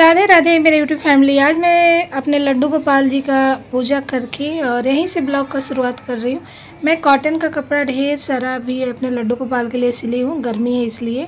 राधे राधे मेरे YouTube family. आज मैं अपने लड्डू गोपाल जी का पूजा करके और यहीं से ब्लॉग का शुरुआत कर रही हूँ। मैं कॉटन का कपड़ा ढेर सारा भी अपने लड्डू गोपाल के लिए सिली हूँ, गर्मी है इसलिए।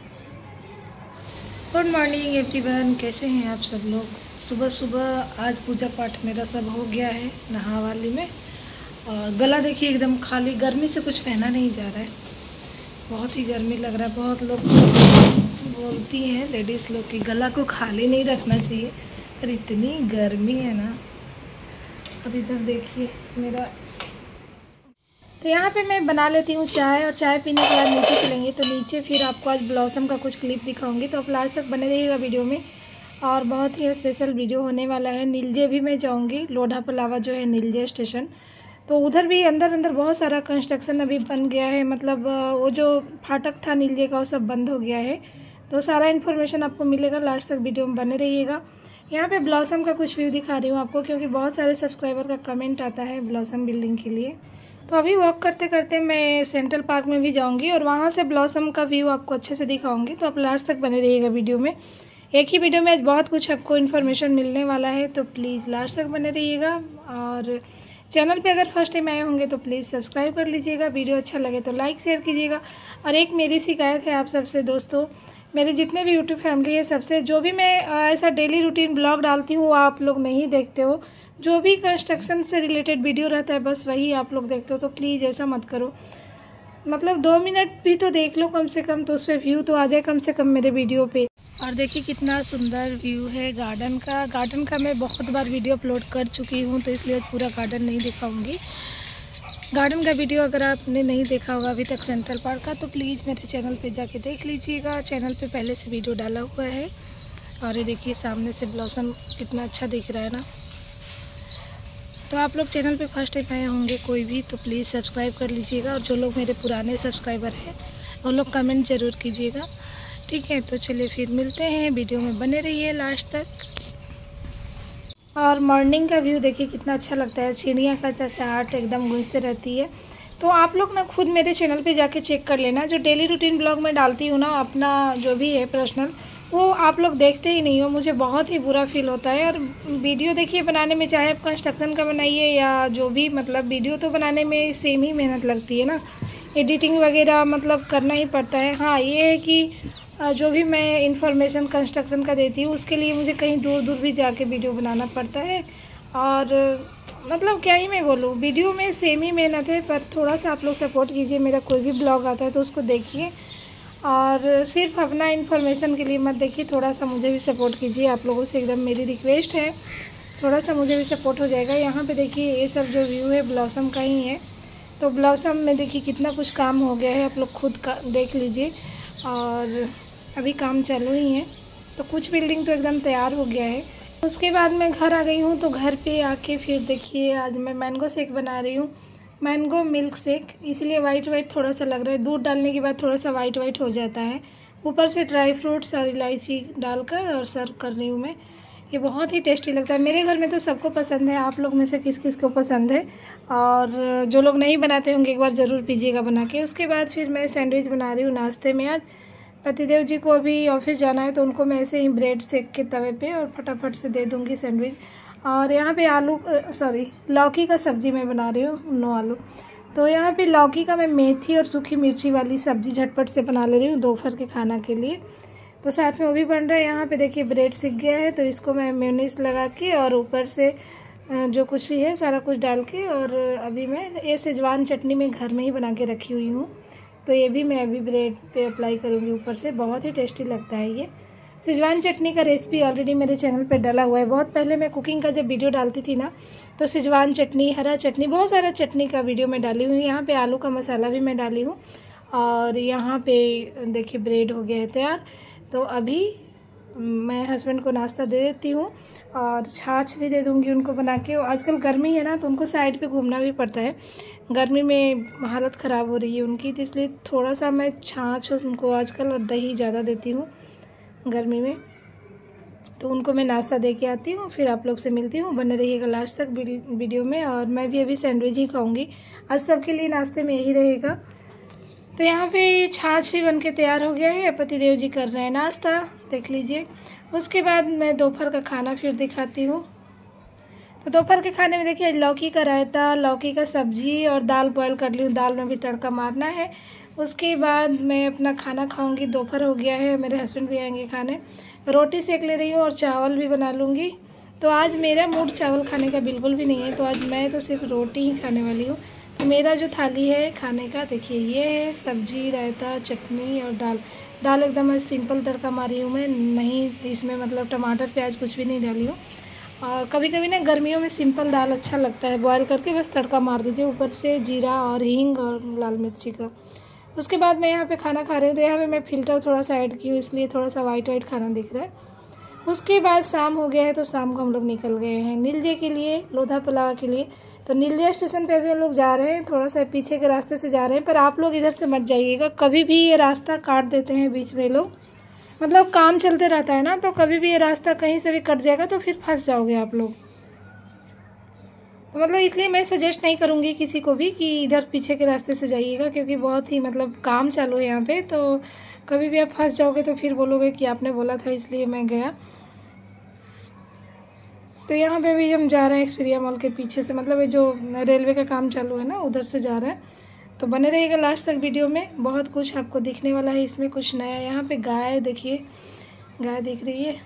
गुड मॉर्निंग एवरीवन, कैसे हैं आप सब लोग। सुबह सुबह आज पूजा पाठ मेरा सब हो गया है नहा वाली में। और गला देखिए एकदम खाली, गर्मी से कुछ पहना नहीं जा रहा है, बहुत ही गर्मी लग रहा है। बहुत लोग बोलती हैं लेडीज़ लोग कि गला को खाली नहीं रखना चाहिए, पर इतनी गर्मी है ना। अब इधर देखिए मेरा, तो यहाँ पे मैं बना लेती हूँ चाय, और चाय पीने के बाद नीचे चलेंगे। तो नीचे फिर आपको आज ब्लॉसम का कुछ क्लिप दिखाऊंगी, तो आप लास्ट तक बने रहिएगा वीडियो में। और बहुत ही स्पेशल वीडियो होने वाला है। नीलजे भी मैं जाऊँगी, लोढ़ा पलावा जो है नीलजे स्टेशन, तो उधर भी अंदर बहुत सारा कंस्ट्रक्शन अभी बन गया है। मतलब वो जो फाटक था नीलजे का वो सब बंद हो गया है। तो सारा इन्फॉर्मेशन आपको मिलेगा, लास्ट तक वीडियो में बने रहिएगा। यहाँ पे ब्लॉसम का कुछ व्यू दिखा रही हूँ आपको, क्योंकि बहुत सारे सब्सक्राइबर का कमेंट आता है ब्लॉसम बिल्डिंग के लिए। तो अभी वॉक करते करते मैं सेंट्रल पार्क में भी जाऊँगी और वहाँ से ब्लॉसम का व्यू आपको अच्छे से दिखाऊँगी। तो आप लास्ट तक बने रहिएगा वीडियो में। एक ही वीडियो में आज बहुत कुछ आपको इन्फॉर्मेशन मिलने वाला है, तो प्लीज़ लास्ट तक बने रहिएगा। और चैनल पे अगर फर्स्ट टाइम आए होंगे तो प्लीज़ सब्सक्राइब कर लीजिएगा। वीडियो अच्छा लगे तो लाइक शेयर कीजिएगा। और एक मेरी शिकायत है आप सबसे दोस्तों, मेरे जितने भी यूट्यूब फैमिली है सबसे, जो भी मैं ऐसा डेली रूटीन ब्लॉग डालती हूँ वो आप लोग नहीं देखते हो। जो भी कंस्ट्रक्शन से रिलेटेड वीडियो रहता है बस वही आप लोग देखते हो। तो प्लीज़ ऐसा मत करो, मतलब 2 मिनट भी तो देख लो कम से कम, तो उस पर व्यू तो आ जाए कम से कम मेरे वीडियो पे। और देखिए कितना सुंदर व्यू है गार्डन का। गार्डन का मैं बहुत बार वीडियो अपलोड कर चुकी हूँ, तो इसलिए पूरा गार्डन नहीं दिखाऊंगी। गार्डन का वीडियो अगर आपने नहीं देखा होगा अभी तक सेंट्रल पार्क का, तो प्लीज़ मेरे चैनल पे जाके देख लीजिएगा। चैनल पे पहले से वीडियो डाला हुआ है। और ये देखिए सामने से ब्लॉसम कितना अच्छा दिख रहा है ना। तो आप लोग चैनल पे फर्स्ट टाइम आए होंगे कोई भी, तो प्लीज़ सब्सक्राइब कर लीजिएगा। और जो लोग मेरे पुराने सब्सक्राइबर हैं वो लोग कमेंट ज़रूर कीजिएगा, ठीक है। तो चलिए फिर मिलते हैं, वीडियो में बने रहिए लास्ट तक। और मॉर्निंग का व्यू देखिए कितना अच्छा लगता है, चिड़िया का चहचहाट एकदम गूंजते रहती है। तो आप लोग ना खुद मेरे चैनल पे जाके चेक कर लेना, जो डेली रूटीन ब्लॉग में डालती हूँ ना अपना जो भी है पर्सनल, वो आप लोग देखते ही नहीं हो। मुझे बहुत ही बुरा फील होता है। और वीडियो देखिए बनाने में, चाहे आप कंस्ट्रक्शन का बनाइए या जो भी, मतलब वीडियो तो बनाने में सेम ही मेहनत लगती है ना, एडिटिंग वगैरह मतलब करना ही पड़ता है। हाँ ये है कि जो भी मैं इंफॉर्मेशन कंस्ट्रक्शन का देती हूँ उसके लिए मुझे कहीं दूर दूर भी जाके वीडियो बनाना पड़ता है। और मतलब क्या ही मैं बोलूँ, वीडियो में सेम ही मेहनत है, पर थोड़ा सा आप लोग सपोर्ट कीजिए। मेरा कोई भी ब्लॉग आता है तो उसको देखिए, और सिर्फ अपना इन्फॉर्मेशन के लिए मत देखिए, थोड़ा सा मुझे भी सपोर्ट कीजिए। आप लोगों से एकदम मेरी रिक्वेस्ट है, थोड़ा सा मुझे भी सपोर्ट हो जाएगा। यहाँ पे देखिए ये सब जो व्यू है ब्लॉसम का ही है। तो ब्लॉसम में देखिए कितना कुछ काम हो गया है, आप लोग खुद का देख लीजिए। और अभी काम चालू ही है, तो कुछ बिल्डिंग तो एकदम तैयार हो गया है। उसके बाद मैं घर आ गई हूँ, तो घर पे आके फिर देखिए आज मैं मैंगो शेक बना रही हूँ, मैंगो मिल्क शेक। इसलिए वाइट वाइट थोड़ा सा लग रहा है, दूध डालने के बाद थोड़ा सा वाइट वाइट हो जाता है। ऊपर से ड्राई फ्रूट्स और इलायची डालकर और सर्व कर रही हूँ मैं। ये बहुत ही टेस्टी लगता है, मेरे घर में तो सबको पसंद है। आप लोग में से किस किस को पसंद है, और जो लोग नहीं बनाते होंगे एक बार ज़रूर पीजिएगा बना के। उसके बाद फिर मैं सैंडविच बना रही हूँ नाश्ते में। आज पतिदेव जी को अभी ऑफिस जाना है, तो उनको मैं ऐसे ही ब्रेड सेक के तवे पे और फटाफट से दे दूँगी सैंडविच। और यहाँ पे लौकी का सब्ज़ी मैं बना रही हूँ, नो आलू। तो यहाँ पे लौकी का मैं मेथी और सूखी मिर्ची वाली सब्ज़ी झटपट से बना ले रही हूँ दोपहर के खाना के लिए। तो साथ में वो भी बन रहा है। यहाँ पे देखिए ब्रेड सिक गया है, तो इसको मैं मेयोनीज लगा के और ऊपर से जो कुछ भी है सारा कुछ डाल के, और अभी मैं ये सेजवान चटनी में घर में ही बना के रखी हुई हूँ, तो ये भी मैं अभी ब्रेड पे अप्लाई करूँगी ऊपर से। बहुत ही टेस्टी लगता है ये सेजवान चटनी का। रेसिपी ऑलरेडी मेरे चैनल पे डाला हुआ है। बहुत पहले मैं कुकिंग का जब वीडियो डालती थी ना, तो सेजवान चटनी, हरा चटनी, बहुत सारा चटनी का वीडियो मैं डाली हुई हूँ। यहाँ पे आलू का मसाला भी मैं डाली हूँ। और यहाँ पे देखिए ब्रेड हो गया है तैयार। तो अभी मैं हस्बैंड को नाश्ता दे देती हूँ, और छाछ भी दे दूँगी उनको बना के। आजकल गर्मी है ना, तो उनको साइड पे घूमना भी पड़ता है, गर्मी में हालत ख़राब हो रही है उनकी, तो इसलिए थोड़ा सा मैं छाछ उनको आजकल और दही ज़्यादा देती हूँ गर्मी में। तो उनको मैं नाश्ता दे के आती हूँ, फिर आप लोग से मिलती हूँ। बने रहिएगा लास्ट तक वीडियो में। और मैं भी अभी सैंडविच ही खाऊँगी, आज सबके लिए नाश्ते में यही रहेगा। तो यहाँ पे छाछ भी बनके तैयार हो गया है, पतिदेव जी कर रहे हैं नाश्ता, देख लीजिए। उसके बाद मैं दोपहर का खाना फिर दिखाती हूँ। तो दोपहर के खाने में देखिए लौकी का रायता, लौकी का सब्जी और दाल बॉयल कर ली हूँ। दाल में भी तड़का मारना है। उसके बाद मैं अपना खाना खाऊंगी। दोपहर हो गया है, मेरे हस्बैंड भी आएंगे खाने। रोटी सेक ले रही हूँ और चावल भी बना लूँगी। तो आज मेरा मूड चावल खाने का बिल्कुल भी नहीं है, तो आज मैं तो सिर्फ रोटी ही खाने वाली हूँ। तो मेरा जो थाली है खाने का देखिए ये है, सब्जी, रायता, चटनी और दाल। दाल एकदम सिंपल तड़का मारी हूँ मैं, नहीं इसमें मतलब टमाटर प्याज कुछ भी नहीं डाली हूँ। और कभी कभी ना गर्मियों में सिंपल दाल अच्छा लगता है, बॉयल करके बस तड़का मार दीजिए ऊपर से जीरा और हींग और लाल मिर्ची का। उसके बाद मैं यहाँ पे खाना खा रही हूँ। तो यहाँ पे मैं फ़िल्टर थोड़ा सा ऐड की हूँ, इसलिए थोड़ा सा वाइट खाना दिख रहा है। उसके बाद शाम हो गया है, तो शाम को हम लोग निकल गए हैं नीलजे के लिए, लोधा पुलावा के लिए। तो नीलजे स्टेशन पे अभी हम लोग जा रहे हैं, थोड़ा सा पीछे के रास्ते से जा रहे हैं। पर आप लोग इधर से मत जाइएगा, कभी भी ये रास्ता काट देते हैं बीच में लोग, मतलब काम चलते रहता है ना, तो कभी भी ये रास्ता कहीं से भी कट जाएगा तो फिर फंस जाओगे आप लोग। तो मतलब इसलिए मैं सजेस्ट नहीं करूँगी किसी को भी कि इधर पीछे के रास्ते से जाइएगा, क्योंकि बहुत ही मतलब काम चालू है यहाँ पे। तो कभी भी आप फंस जाओगे तो फिर बोलोगे कि आपने बोला था इसलिए मैं गया। तो यहाँ पे भी हम जा रहे हैं एक्सपीरिया मॉल के पीछे से, मतलब ये जो रेलवे का काम चालू है ना उधर से जा रहे हैं। तो बने रहिएगा लास्ट तक वीडियो में, बहुत कुछ आपको दिखने वाला है इसमें, कुछ नया। यहाँ पे गाय देखिए, गाय दिख रही है।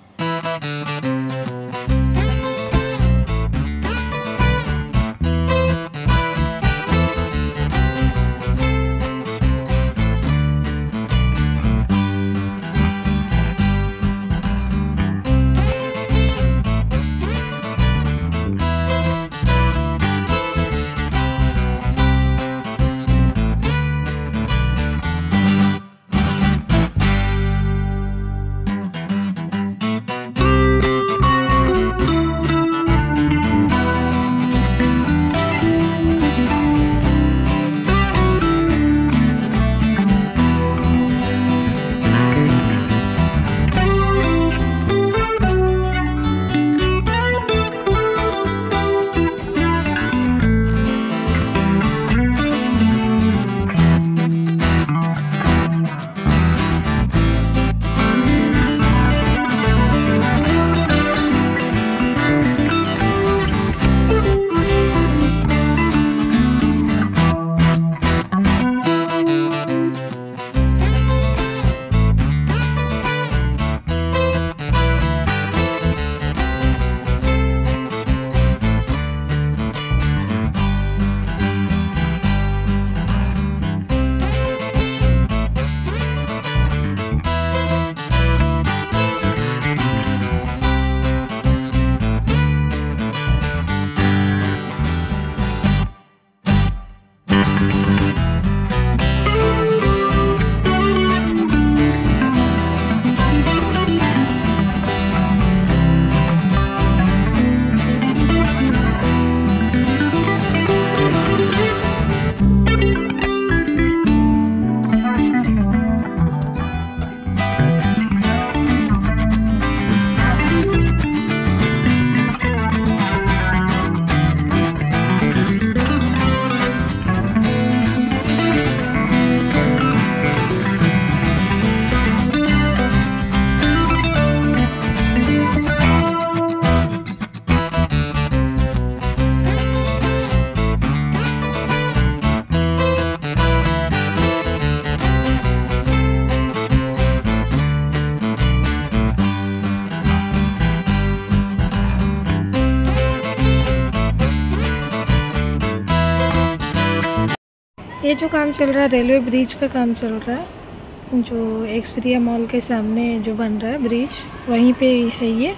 ये जो काम चल रहा है रेलवे ब्रिज का काम चल रहा है, जो एक्सपीरिया मॉल के सामने जो बन रहा है ब्रिज, वहीं पे है ये।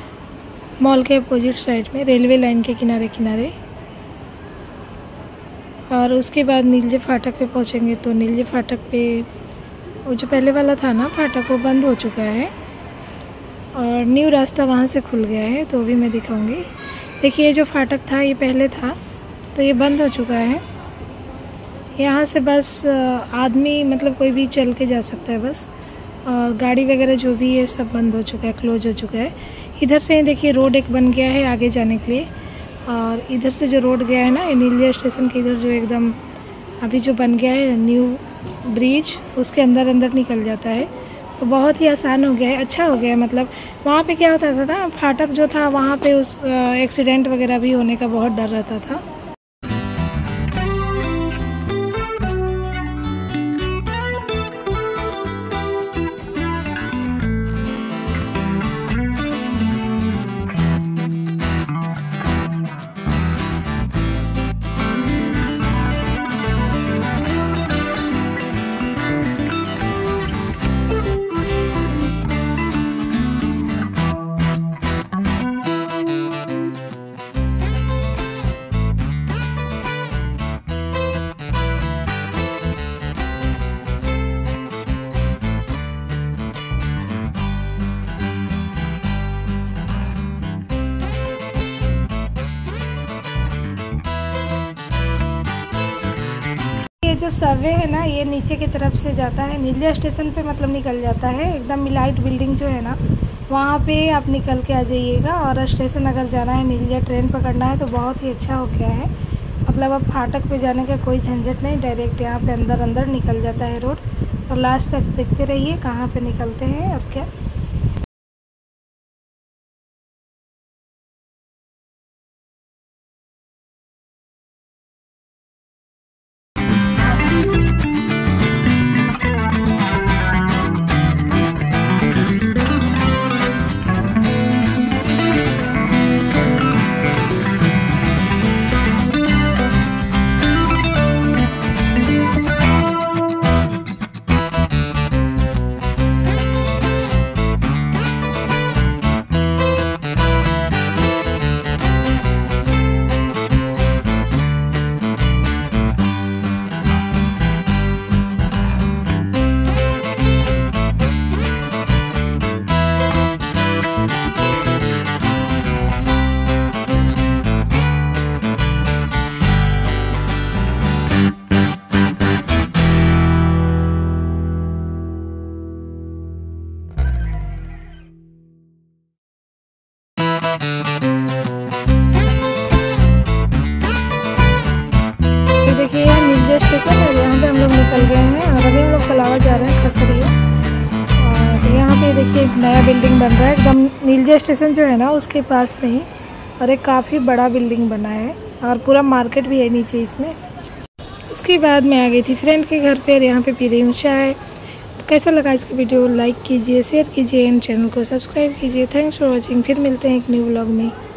मॉल के अपोजिट साइड में रेलवे लाइन के किनारे किनारे। और उसके बाद नीलजे फाटक पे पहुंचेंगे। तो नीलजे फाटक पे वो जो पहले वाला था ना फाटक, वो बंद हो चुका है और न्यू रास्ता वहाँ से खुल गया है, तो भी मैं दिखाऊंगी। देखिए ये जो फाटक था ये पहले था, तो ये बंद हो चुका है। यहाँ से बस आदमी मतलब कोई भी चल के जा सकता है बस, और गाड़ी वगैरह जो भी है सब बंद हो चुका है, क्लोज हो चुका है। इधर से देखिए रोड एक बन गया है आगे जाने के लिए, और इधर से जो रोड गया है ना नीलजे स्टेशन के इधर जो एकदम अभी जो बन गया है न्यू ब्रिज, उसके अंदर अंदर निकल जाता है। तो बहुत ही आसान हो गया है, अच्छा हो गया है। मतलब वहाँ पे क्या होता था ना, फाटक जो था वहाँ पे उस एक्सीडेंट वगैरह भी होने का बहुत डर रहता था। ये जो सबवे है ना, ये नीचे की तरफ से जाता है, नीलिया स्टेशन पे मतलब निकल जाता है। एकदम मिलाइट बिल्डिंग जो है ना, वहाँ पे आप निकल के आ जाइएगा। और स्टेशन अगर जाना है, नीलिया ट्रेन पकड़ना है तो बहुत ही अच्छा हो गया है। मतलब अब फाटक पे जाने का कोई झंझट नहीं, डायरेक्ट यहाँ पे अंदर अंदर निकल जाता है रोड। तो लास्ट तक देखते रहिए कहाँ पे निकलते हैं और क्या। देखिए यहाँ नीलिया स्टेशन है, यहाँ पे हम लोग निकल गए हैं और अभी हम लोग कलावा जा रहे हैं, खसरिया। और यहाँ पे देखिए एक नया बिल्डिंग बन रहा है एकदम नीलिया स्टेशन जो है ना उसके पास में ही। और एक काफ़ी बड़ा बिल्डिंग बना है और पूरा मार्केट भी है नीचे इसमें। उसके बाद मैं आ गई थी फ्रेंड के घर पर, यहाँ पे पी रही हूँ चाय। तो कैसा लगा इसका वीडियो, लाइक कीजिए, शेयर कीजिए एंड चैनल को सब्सक्राइब कीजिए। Thanks for watching. फिर मिलते हैं एक न्यू व्लॉग में।